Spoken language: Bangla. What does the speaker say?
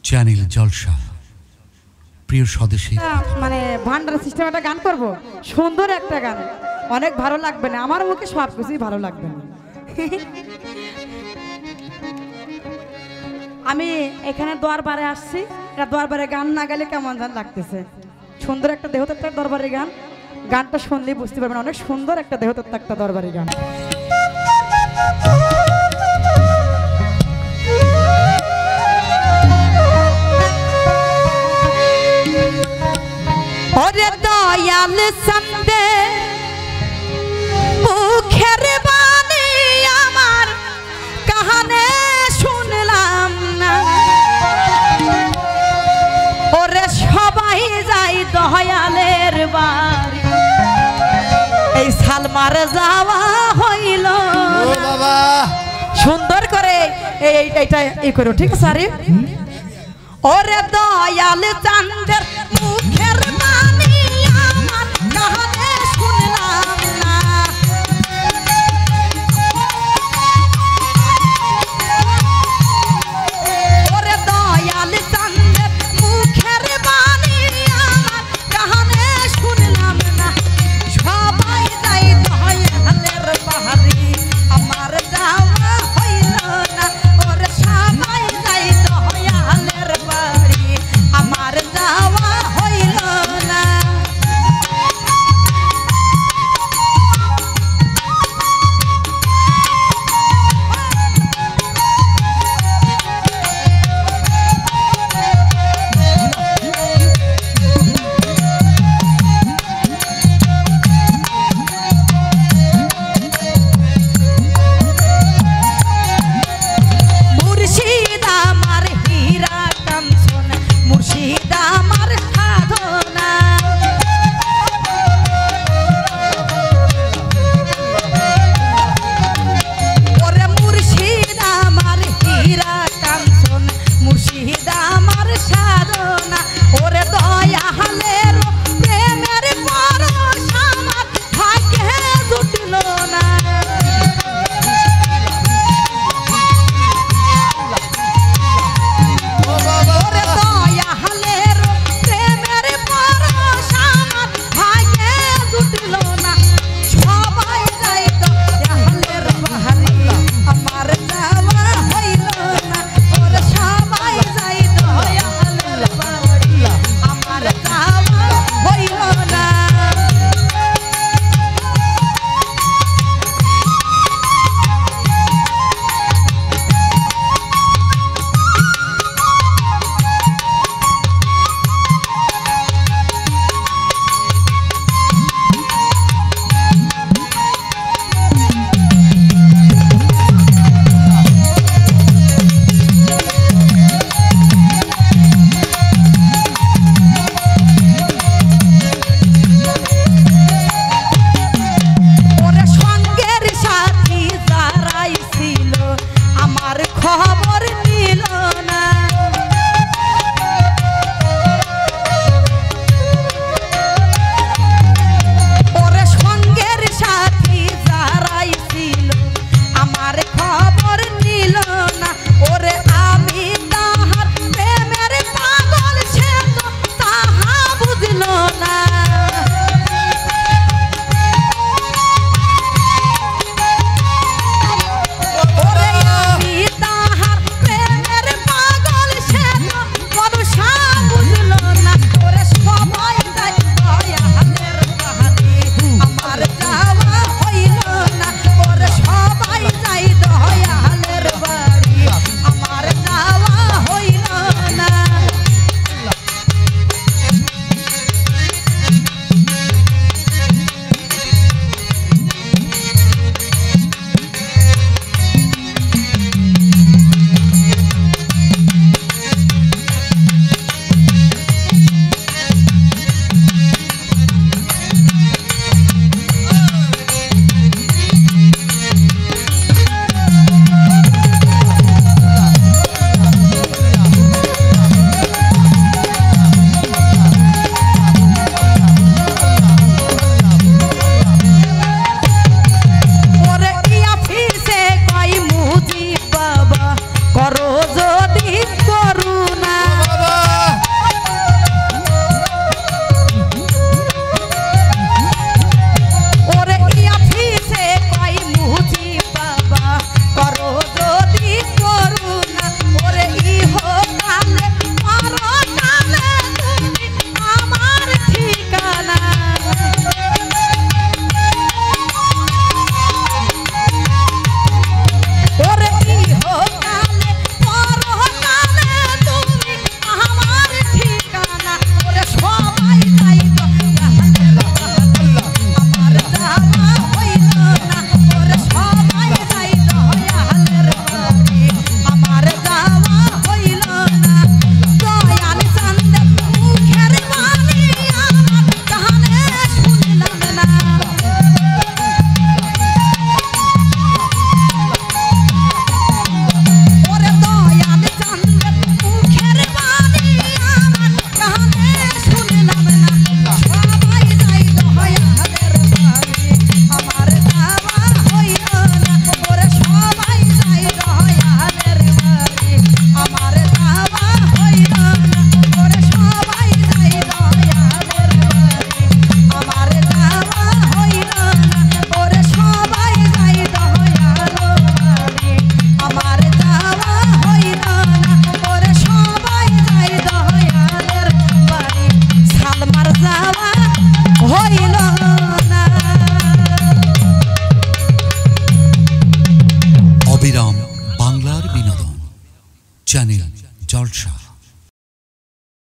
চ্যানেল জলসা প্রিয় স্বদেশী মানে ভান্ডার সিস্টেম একটা গান করব, সুন্দর একটা গান, অনেক ভালো লাগবে না, আমার মুখে সব কিছুই ভালো লাগবে না। আমি এখানে দরবারে আসছি, এটা দরবারে গান না গেলে কেমন গান লাগতেছে। সুন্দর একটা দেহতত্ত্বের দরবারে গান, গানটা শুনলেই বুঝতে পারবেন অনেক সুন্দর একটা দেহতত্ত্ব একটা দরবারে গান। ওরে দয়াল সন্দে মুখের বাণী আমার কাহানে শুনলাম না, ওরে সবাই যাই দয়ালের বাড়ি, এই সালমার যাওয়া হইল বাবা। সুন্দর করে এইটা এই করো, ঠিক আছে? আরে ওরে দয়াল চান্দের